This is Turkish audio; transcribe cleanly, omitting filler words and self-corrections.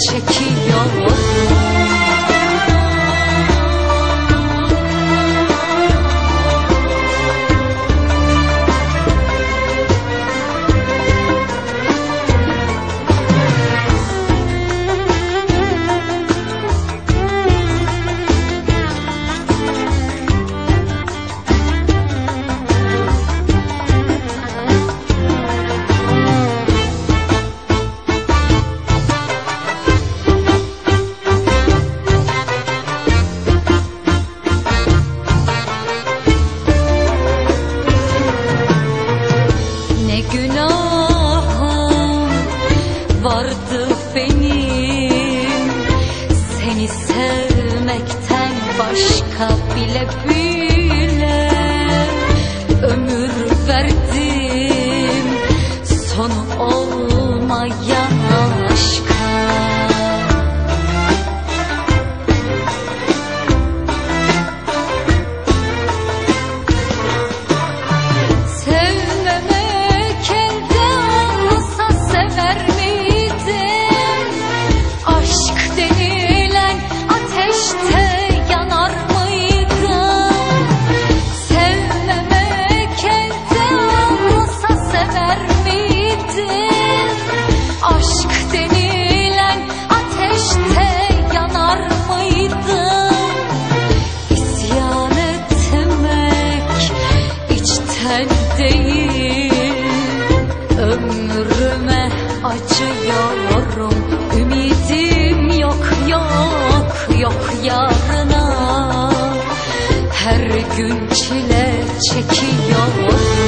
çekiyorum. Vardı benim seni sevmekten başka bile bile ömür verdim sonu olmayan aşka. Sevmemek elde olsa sever miydim? Aşk denilen ateşte yanar mıydım? Sevmemek elde olsa sever miydim? Aşk denilen ateşte yanar mıydım? İsyan etmek içten değil, ömrüme acıyorum. Ümidim yok yok yok yarına, her gün çile çekiyorum.